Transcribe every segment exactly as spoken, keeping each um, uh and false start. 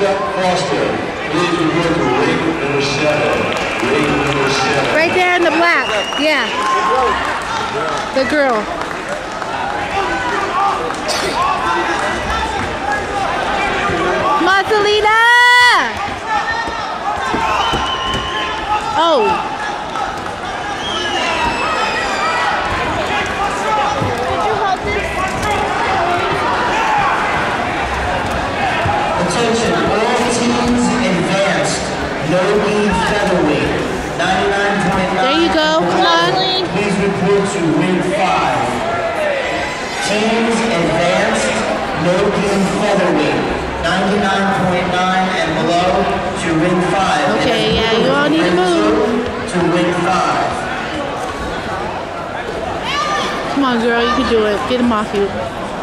Chuck Foster, please report to ring number seven. Ring number seven. Right there in the black. Yeah. The girl. Come on, Selena! Oh. Attention, all teams advanced. No lead featherweight. ninety-nine point nine. There you go. Come on. Please report to ring five. Teams advanced. No lead featherweight. ninety-nine point nine and below to ring five. Okay, yeah, you all need to move. To ring five. Come on, girl. You can do it. Get him off you.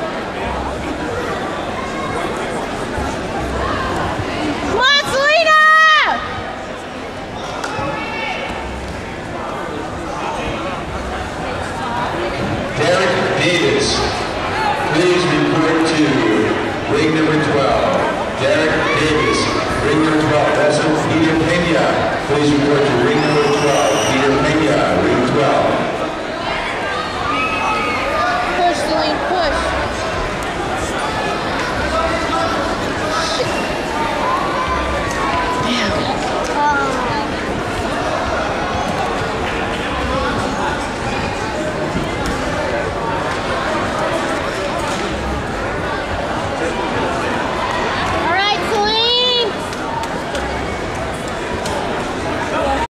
Derek Davis, please report to ring number twelve. Derek Davis, ring number twelve. Also, Peter Pena, please report to ring number twelve. Peter Pena, ring twelve.